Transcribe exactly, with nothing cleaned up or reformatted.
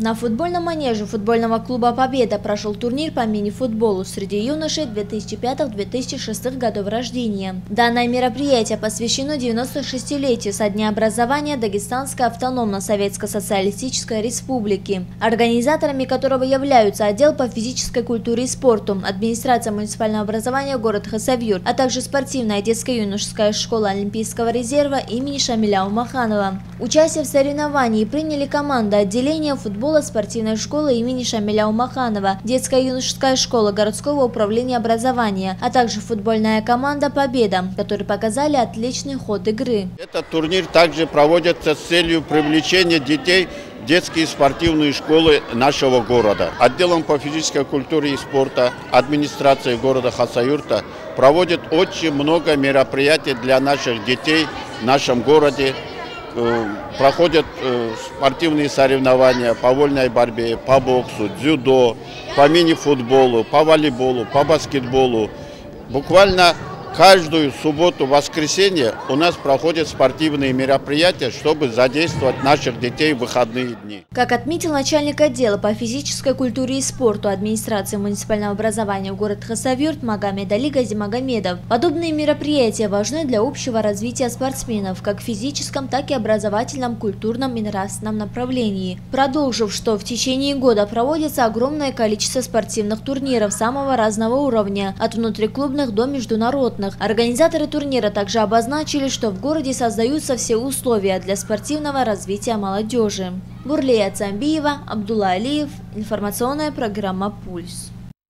На футбольном манеже футбольного клуба «Победа» прошел турнир по мини-футболу среди юношей две тысячи пятого — две тысячи шестого годов рождения. Данное мероприятие посвящено девяносто шестилетию со дня образования Дагестанской автономно-советско-социалистической республики, организаторами которого являются отдел по физической культуре и спорту, администрация муниципального образования город Хасавюрт, а также спортивная детско-юношеская школа Олимпийского резерва имени Шамиля Умаханова. Участие в соревновании приняли команды отделения футбола спортивной школы имени Шамиля Умаханова, детская юношеская школа городского управления образования, а также футбольная команда «Победа», которые показали отличный ход игры. Этот турнир также проводится с целью привлечения детей в детские спортивные школы нашего города. Отделом по физической культуре и спорту администрации города Хасавюрта проводит очень много мероприятий для наших детей в нашем городе. Проходят спортивные соревнования по вольной борьбе, по боксу, дзюдо, по мини-футболу, по волейболу, по баскетболу. Буквально каждую субботу, воскресенье у нас проходят спортивные мероприятия, чтобы задействовать наших детей в выходные дни. Как отметил начальник отдела по физической культуре и спорту администрации муниципального образования в город Хасавюрт Магомед Али Газимагомедов, подобные мероприятия важны для общего развития спортсменов как в физическом, так и образовательном, культурном и нравственном направлении. Продолжив, что в течение года проводится огромное количество спортивных турниров самого разного уровня, от внутриклубных до международных. Организаторы турнира также обозначили, что в городе создаются все условия для спортивного развития молодежи. Бурлея Цамбиева, Абдулла Алиев, информационная программа «Пульс».